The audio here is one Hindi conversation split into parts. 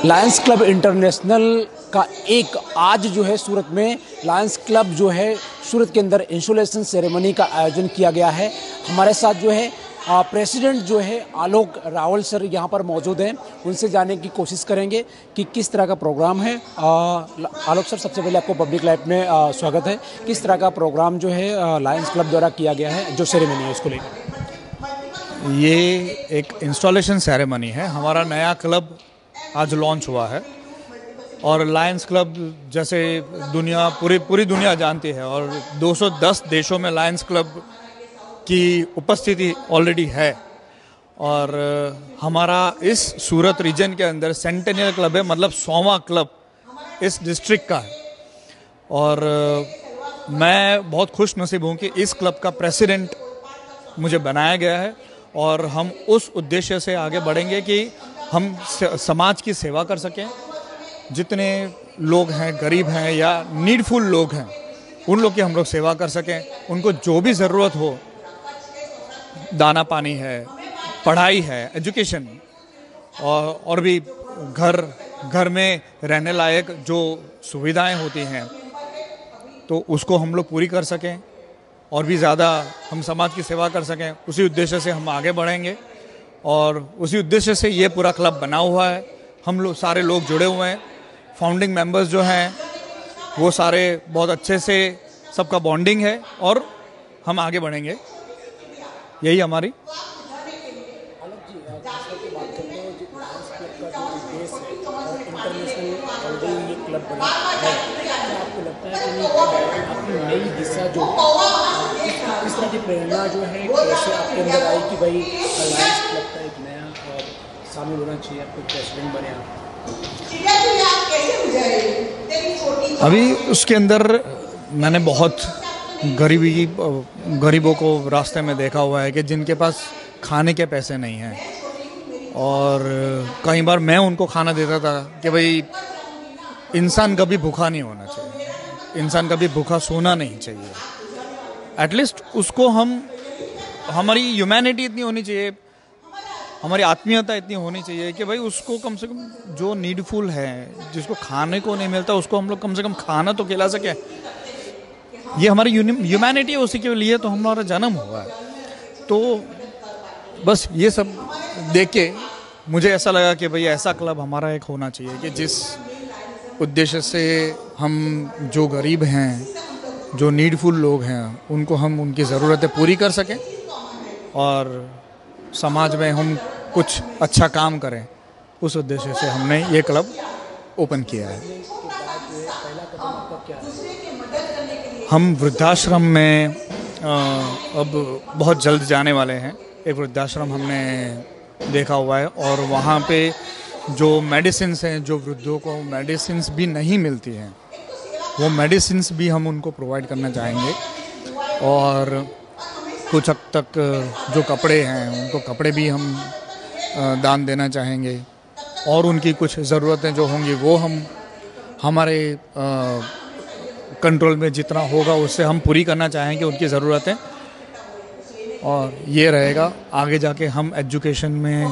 लायंस क्लब इंटरनेशनल का एक आज जो है सूरत में लायंस क्लब जो है सूरत के अंदर इंस्टॉलेशन सेरेमनी का आयोजन किया गया है। हमारे साथ जो है प्रेसिडेंट जो है आलोक रावल सर यहाँ पर मौजूद हैं। उनसे जानने की कोशिश करेंगे कि किस तरह का प्रोग्राम है। आलोक सर, सबसे पहले आपको पब्लिक लाइफ में स्वागत है। किस तरह का प्रोग्राम जो है लायंस क्लब द्वारा किया गया है, जो सेरेमनी है उसको लेकर? ये एक इंस्टॉलेशन सेरेमनी है। हमारा नया क्लब आज लॉन्च हुआ है और लायंस क्लब जैसे पूरी दुनिया जानती है और 210 देशों में लायंस क्लब की उपस्थिति ऑलरेडी है। और हमारा इस सूरत रीजन के अंदर सेंटेनियल क्लब है, मतलब 100वां क्लब इस डिस्ट्रिक्ट का है। और मैं बहुत खुश नसीब हूँ कि इस क्लब का प्रेसिडेंट मुझे बनाया गया है और हम उस उद्देश्य से आगे बढ़ेंगे कि हम समाज की सेवा कर सकें। जितने लोग हैं, गरीब हैं या नीडफुल लोग हैं, उन लोग की हम लोग सेवा कर सकें। उनको जो भी ज़रूरत हो, दाना पानी है, पढ़ाई है, एजुकेशन और भी घर में रहने लायक जो सुविधाएं होती हैं, तो उसको हम लोग पूरी कर सकें और भी ज़्यादा हम समाज की सेवा कर सकें। उसी उद्देश्य से हम आगे बढ़ेंगे और उसी उद्देश्य से ये पूरा क्लब बना हुआ है। हम लोग सारे लोग जुड़े हुए हैं। फाउंडिंग मेंबर्स जो हैं वो सारे बहुत अच्छे से, सबका बॉन्डिंग है और हम आगे बढ़ेंगे। यही हमारी नई दिशा जो इस तरह की प्रेरणा जो है कैसे आपके अंदर आई कि भाई लायंस क्लब का एक नया शामिल होना चाहिए, आपको प्रेसिडेंट बने आप? अभी उसके अंदर मैंने बहुत गरीबों को रास्ते में देखा हुआ है कि जिनके पास खाने के पैसे नहीं हैं। और कई बार मैं उनको खाना देता था कि भाई इंसान कभी भूखा नहीं होना चाहिए, इंसान कभी भूखा सोना नहीं चाहिए। एटलीस्ट उसको हमारी ह्यूमैनिटी इतनी होनी चाहिए, हमारी आत्मीयता इतनी होनी चाहिए कि भाई उसको कम से कम, जो नीडफुल है, जिसको खाने को नहीं मिलता, उसको हम लोग कम से कम खाना तो खिला सकें। ये हमारी ह्यूमैनिटी है, उसी के लिए तो हमारा जन्म हुआ है। तो बस ये सब देख के मुझे ऐसा लगा कि भाई ऐसा क्लब हमारा एक होना चाहिए कि जिस उद्देश्य से हम जो गरीब हैं, जो नीडफुल लोग हैं, उनको हम उनकी ज़रूरतें पूरी कर सकें और समाज में हम कुछ अच्छा काम करें। उस उद्देश्य से हमने ये क्लब ओपन किया है। हम वृद्धाश्रम में अब बहुत जल्द जाने वाले हैं। एक वृद्धाश्रम हमने देखा हुआ है और वहाँ पे जो मेडिसिन्स हैं, जो वृद्धों को मेडिसिन्स भी नहीं मिलती हैं, वो मेडिसिन्स भी हम उनको प्रोवाइड करना चाहेंगे। और कुछ हद तक जो कपड़े हैं, उनको कपड़े भी हम दान देना चाहेंगे और उनकी कुछ ज़रूरतें जो होंगी वो हम हमारे कंट्रोल में जितना होगा उससे हम पूरी करना चाहेंगे उनकी ज़रूरतें। और ये रहेगा आगे जाके हम एजुकेशन में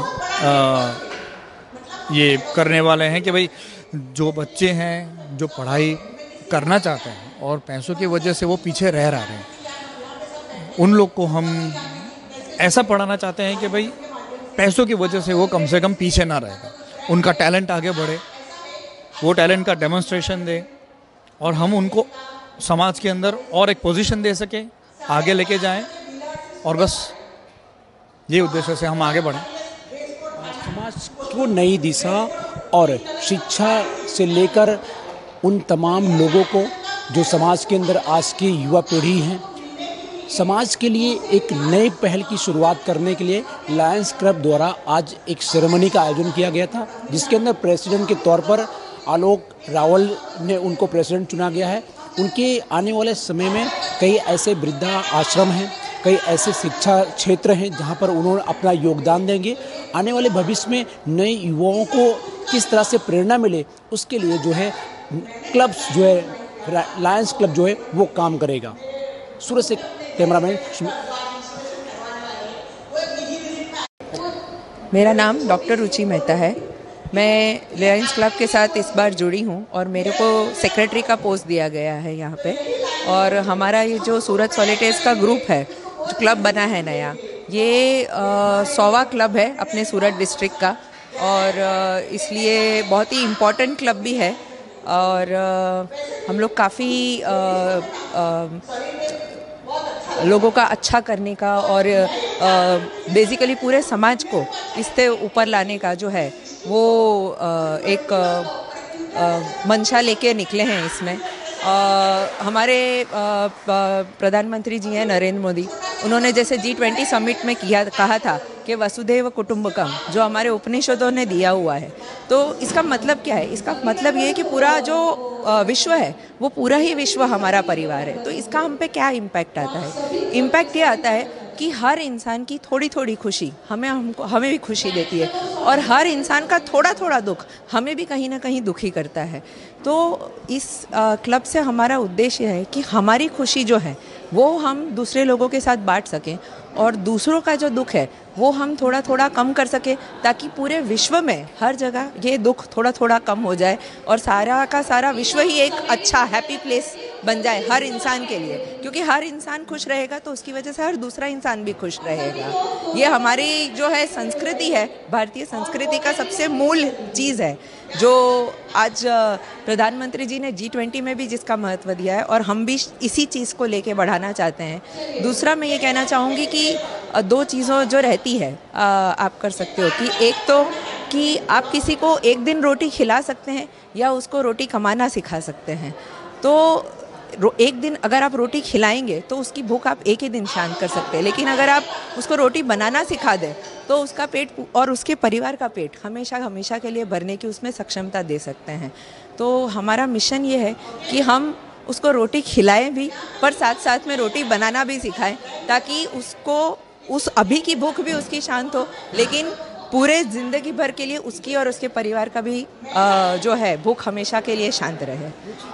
ये करने वाले हैं कि भाई जो बच्चे हैं जो पढ़ाई करना चाहते हैं और पैसों की वजह से वो पीछे रह रहे हैं, उन लोग को हम ऐसा पढ़ाना चाहते हैं कि भाई पैसों की वजह से वो कम से कम पीछे ना रहेगा, उनका टैलेंट आगे बढ़े, वो टैलेंट का डेमोन्स्ट्रेशन दे और हम उनको समाज के अंदर और एक पोजीशन दे सकें, आगे लेके जाएं। और बस ये उद्देश्य से हम आगे बढ़ें। समाज को नई दिशा और शिक्षा से लेकर उन तमाम लोगों को जो समाज के अंदर आज की युवा पीढ़ी हैं, समाज के लिए एक नई पहल की शुरुआत करने के लिए लायंस क्लब द्वारा आज एक सेरेमनी का आयोजन किया गया था, जिसके अंदर प्रेसिडेंट के तौर पर आलोक रावल ने उनको प्रेसिडेंट चुना गया है। उनके आने वाले समय में कई ऐसे वृद्धा आश्रम हैं, कई ऐसे शिक्षा क्षेत्र हैं जहां पर उन्होंने अपना योगदान देंगे। आने वाले भविष्य में नए युवाओं को किस तरह से प्रेरणा मिले, उसके लिए जो है क्लब्स जो है लायंस क्लब जो है वो काम करेगा। सूरत से कैमरामैन। मेरा नाम डॉक्टर रुचि मेहता है। मैं लायंस क्लब के साथ इस बार जुड़ी हूँ और मेरे को सेक्रेटरी का पोस्ट दिया गया है यहाँ पे। और हमारा ये जो सूरत सॉलिटेयर्स का ग्रुप है, जो क्लब बना है नया, ये 100वां क्लब है अपने सूरत डिस्ट्रिक्ट का, और इसलिए बहुत ही इम्पोर्टेंट क्लब भी है। और हम लोग काफ़ी लोगों का अच्छा करने का और बेसिकली पूरे समाज को इससे ऊपर लाने का जो है वो एक मंशा लेके निकले हैं इसमें। हमारे प्रधानमंत्री जी हैं नरेंद्र मोदी, उन्होंने जैसे G20 समिट में कहा था कि वसुधैव कुटुंबकम, जो हमारे उपनिषदों ने दिया हुआ है। तो इसका मतलब क्या है? इसका मतलब ये है कि पूरा जो विश्व है वो पूरा ही विश्व हमारा परिवार है। तो इसका हम पे क्या इम्पैक्ट आता है? इम्पैक्ट ये आता है कि हर इंसान की थोड़ी थोड़ी खुशी हमें भी खुशी देती है, और हर इंसान का थोड़ा थोड़ा दुख हमें भी कहीं ना कहीं दुखी करता है। तो इस क्लब से हमारा उद्देश्य है कि हमारी खुशी जो है वो हम दूसरे लोगों के साथ बांट सकें, और दूसरों का जो दुख है वो हम थोड़ा थोड़ा कम कर सकें, ताकि पूरे विश्व में हर जगह ये दुख थोड़ा थोड़ा कम हो जाए और सारा का सारा विश्व ही एक अच्छा हैप्पी प्लेस बन जाए हर इंसान के लिए। क्योंकि हर इंसान खुश रहेगा तो उसकी वजह से हर दूसरा इंसान भी खुश रहेगा। ये हमारी जो है संस्कृति है, भारतीय संस्कृति का सबसे मूल चीज़ है, जो आज प्रधानमंत्री जी ने G20 में भी जिसका महत्व दिया है, और हम भी इसी चीज़ को लेके बढ़ाना चाहते हैं। दूसरा मैं ये कहना चाहूँगी कि 2 चीज़ों जो रहती है आप कर सकते हो कि एक तो कि आप किसी को एक दिन रोटी खिला सकते हैं या उसको रोटी कमाना सिखा सकते हैं। तो एक दिन अगर आप रोटी खिलाएंगे तो उसकी भूख आप एक ही दिन शांत कर सकते हैं, लेकिन अगर आप उसको रोटी बनाना सिखा दें तो उसका पेट और उसके परिवार का पेट हमेशा हमेशा के लिए भरने की उसमें सक्षमता दे सकते हैं। तो हमारा मिशन ये है कि हम उसको रोटी खिलाएं भी, पर साथ साथ में रोटी बनाना भी सिखाएं, ताकि उसको उस अभी की भूख भी उसकी शांत हो, लेकिन पूरे ज़िंदगी भर के लिए उसकी और उसके परिवार का भी जो है भूख हमेशा के लिए शांत रहे।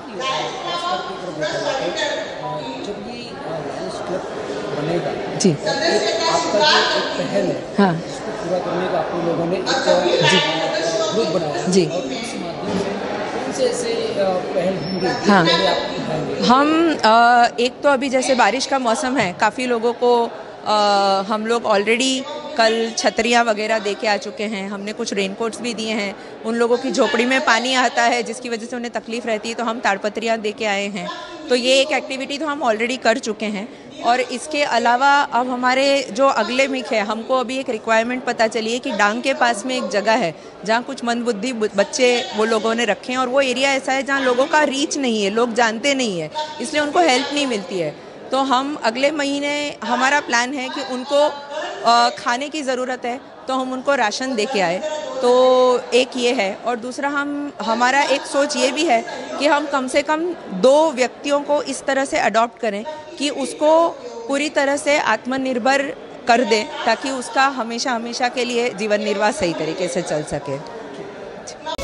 जब ये लायंस क्लब बनेगा जी, आपका जो एक पहल है, हाँ, इसको पूरा करने का आप लोगों ने एक ग्रुप बनाया जी, और इस माध्यम से कौन से ऐसे पहल होंगे हाँ, आप दिखाएंगे? हम एक तो अभी जैसे बारिश का मौसम है, काफ़ी लोगों को हम लोग ऑलरेडी कल छतरियाँ वगैरह दे के आ चुके हैं। हमने कुछ रेनकोट्स भी दिए हैं। उन लोगों की झोपड़ी में पानी आता है जिसकी वजह से उन्हें तकलीफ़ रहती है, तो हम ताड़पत्रियाँ दे के आए हैं। तो ये एक एक्टिविटी तो हम ऑलरेडी कर चुके हैं। और इसके अलावा अब हमारे जो अगले वीक है, हमको अभी एक रिक्वायरमेंट पता चली है कि डांग के पास में एक जगह है जहाँ कुछ मंदबुद्धि बच्चे वो लोगों ने रखे हैं, और वो एरिया ऐसा है जहाँ लोगों का रीच नहीं है, लोग जानते नहीं है, इसलिए उनको हेल्प नहीं मिलती है। तो हम अगले महीने हमारा प्लान है कि उनको खाने की ज़रूरत है, तो हम उनको राशन दे के आए। तो एक ये है, और दूसरा हमारा एक सोच ये भी है कि हम कम से कम 2 व्यक्तियों को इस तरह से अडॉप्ट करें कि उसको पूरी तरह से आत्मनिर्भर कर दें, ताकि उसका हमेशा हमेशा के लिए जीवन निर्वाह सही तरीके से चल सके।